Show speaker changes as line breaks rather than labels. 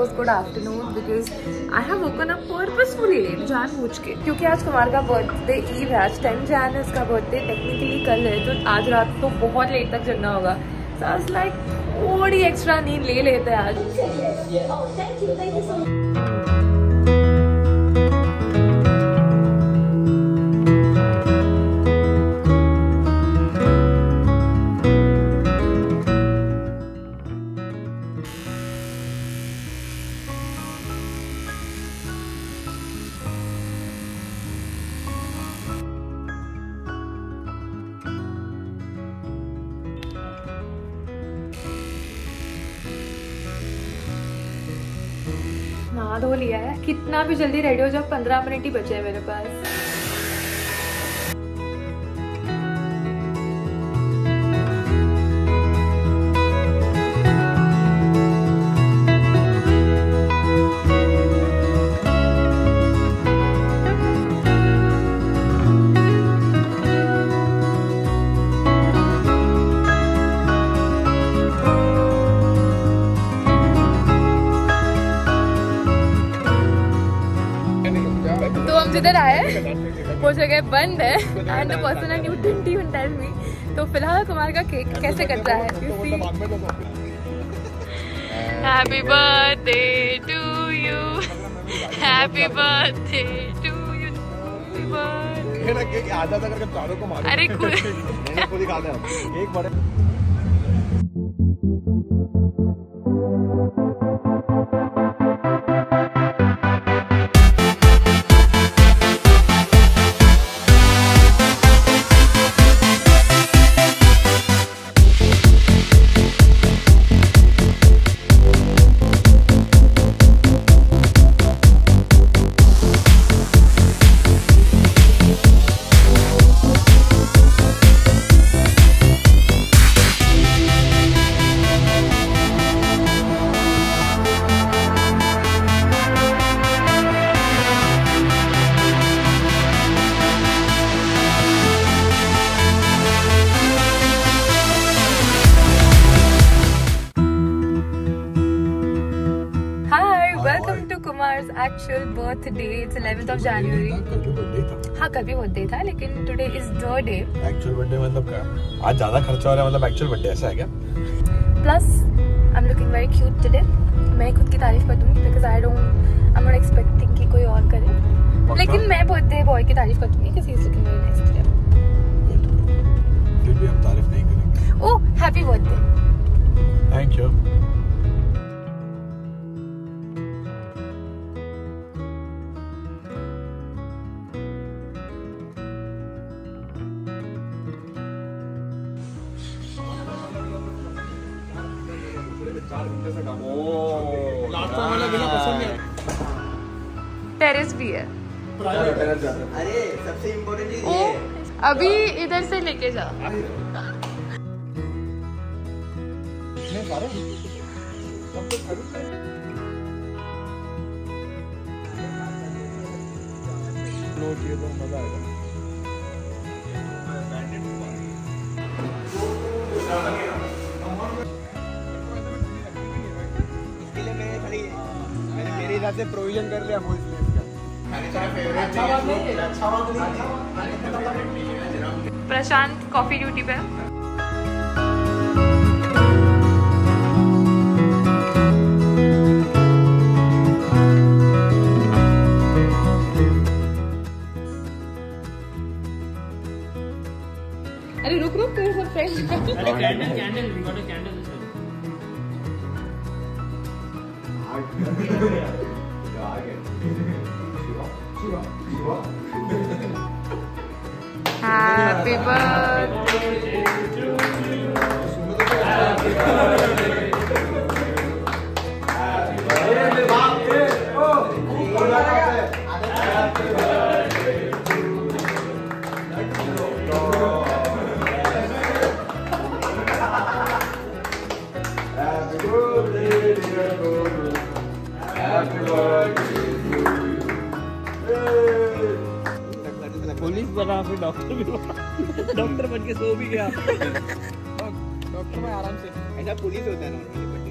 Suppose good afternoon because I have woken up purposefully late जानबूझ के, क्योंकि आज कुमार का बर्थडे ईव है, आज 10 जैन है उसका बर्थडे, टेक्निकली कल है, तो आज रात तो बहुत लेट तक जगना होगा। सो आई वाज लाइक थोड़ी एक्स्ट्रा नींद ले लेते हैं आज। नहा धो लिया है, कितना भी जल्दी रेडी हो जाओ, 15 मिनट ही बचे हैं मेरे पास। जिधर आए वो जगह बंद है and the person and you didn't even tell me. तो फिलहाल कुमार का केक कैसे कट रहा है, happy birthday to you, happy birthday to you. अरे खुद ही खाते हैं एक बड़े। Kumar's actual birthday, it's 11th of January।
कल भी बर्थडे था।
हाँ कल भी बर्थडे था, लेकिन today is the day.
Actual birthday मतलब क्या? आज ज्यादा खर्चा हो रहा है, मतलब एक्चुअल बर्थडे ऐसा है क्या?
Plus I am looking very cute today. मैं खुद की तारीफ कर दूंगी because I am not expecting कि कोई और करे, लेकिन मैं बर्थडे बॉय की तारीफ कर दूंगी because he is looking very nice today।
फिर भी हम तारीफ नहीं करेंगे।
Oh happy birthday.
Thank you.
Terrace भी है।
अरे सबसे इम्पोर्टेंट चीज ये
अभी इधर से लेके जा।
मजा आएगा।
मैंने मेरे हिसाब से प्रोविजन कर लिया फुल स्लीव का।
प्रशांत कॉफी ड्यूटी पे। अरे रुक रुक तेरे सब friend. Candle we got a candle. Happy birthday to you. Happy birthday. Happy birthday. Happy birthday. Happy birthday, dear Guru. Happy birthday to you.
Police बना फिर डॉक्टर भी बना, डॉक्टर बन के सो भी गया।
डॉक्टर में आराम से ऐसा पुलिस होता है नॉर्मली।